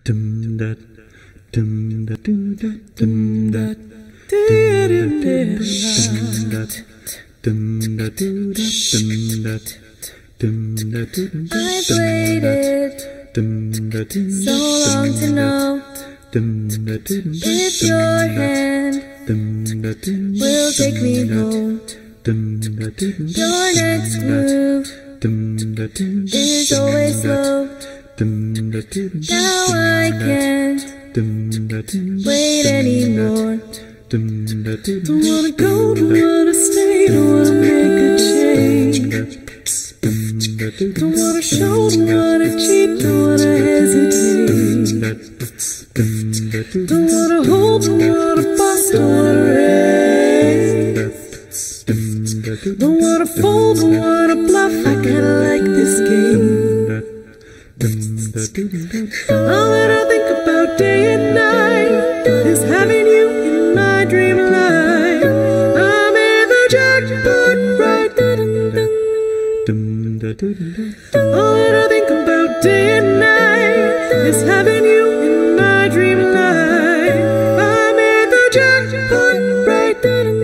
dum da dum da dum da dum da I waited so long to know if your hand will take me home. Your next move is always slow. Now I can't wait anymore. Don't wanna go, don't wanna stay, don't wanna make a change. Don't wanna show, don't wanna cheat, don't wanna hesitate. Don't wanna hold, don't wanna boss, don't wanna raise. Don't wanna fold, don't wanna bluff, I kinda like this game. All that I think about day and night is having you in my dream life. I'm in the jackpot right. All that I think about day and night is having you in my dream life. I'm in the jackpot right.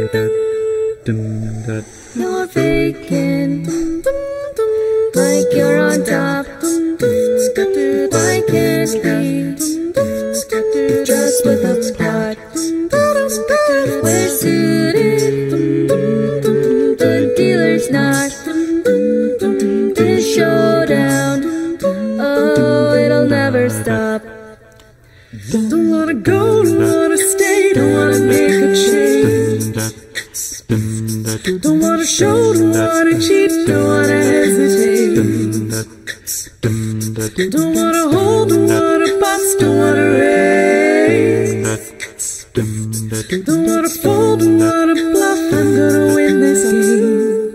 You're faking like you're on top. Why can't we just with a pot? We're suited, the dealer's not. This showdown, oh, it'll never stop. Don't wanna go, don't wanna stay, don't wanna make a change. Don't wanna show, don't wanna cheat, don't wanna hesitate. Don't wanna hold, don't wanna box, don't wanna raise. Don't wanna fold, don't wanna bluff, I'm gonna win this game.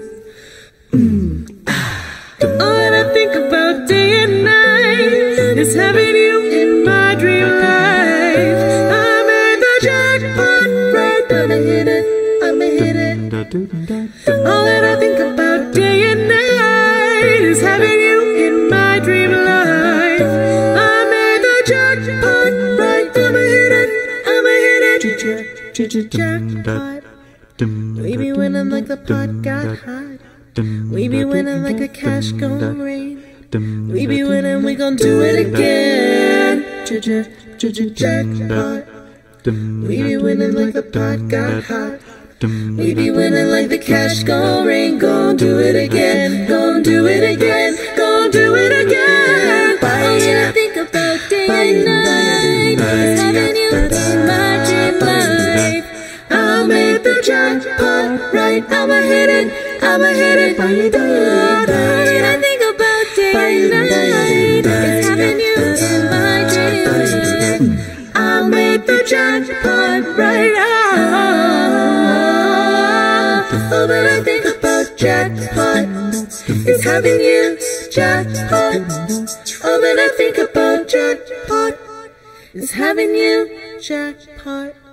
All that I think about day and night is having you in my dream life. I'm in the jackpot right, I'ma hit it, I'ma hit it. All that I think about day and night is having you in my dream life. I'm in the jackpot right, I'ma hit it, I'ma hit it. Jackpot. We be winning like the pot got hot. We be winning like the cash gon' rain. We be winning, we gon' do it again. Jackpot. We be winning like the pot got hot. We be winning like the cash gon' rain. Gon' do it again, gon' do it again, gon' do it again. All that I think about day and night is having you in my dream life. I'll make the jackpot right, I'ma hit it, I'ma hit it. All that I think about day and night is having you in my dream life. I'll make the jackpot right. All that I think about jackpot is having you, jackpot. All that I think about jackpot is having you, jackpot.